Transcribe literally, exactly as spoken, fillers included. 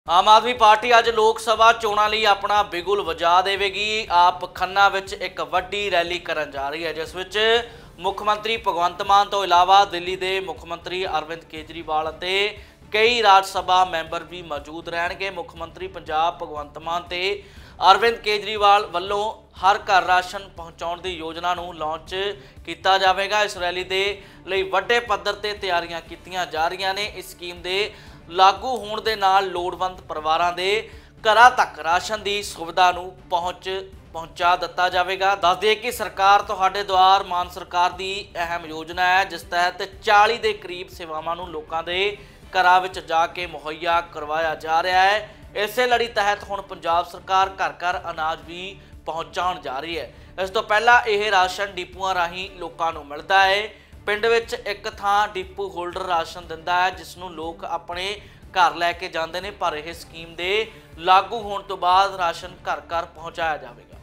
आम आदमी पार्टी अज लोक सभा चोणां लई अपना बिगुल वजा देवेगी। आप खन्ना विच एक वड्डी रैली करन जा रही है, जिस विच मुख मंत्री भगवंत मान तो इलावा दिल्ली के मुख मंत्री अरविंद केजरीवाल अते कई राज सभा मैंबर भी मौजूद रहणगे। मुख मंत्री पंजाब भगवंत मान ते अरविंद केजरीवाल वल्लों हर घर राशन पहुँचाउण दी योजना नूं लॉन्च किया जाएगा। इस रैली दे लई वड्डे पद्धर ते तैयारियां कीतियां जा रहीआं ने। इस स्कीम दे लागू होने दे नाल लोड़वंद परिवारां दे घरां तक राशन की सुविधा नूं पहुँच पहुँचा दिता जाएगा। दस दिए कि सरकार तुहाडे द्वार मान सरकार की अहम योजना है, जिस तहत चालीस के करीब सेवावां नूं लोकां दे घरां विच जाके मुहैया करवाया जा रहा है। इसे लड़ी तहत हुण पंजाब सरकार घर घर अनाज भी पहुँचाउण जा रही है। इस तो पहला यह राशन डिपूआं राहीं लोकां नूं मिलदा है। पिंड विच एक थां डिपू होल्डर राशन दिंदा है, जिसनूं लोग अपने घर लैके जांदे ने, पर यह स्कीम दे लागू होने तो बाद राशन घर घर पहुँचाया जाएगा।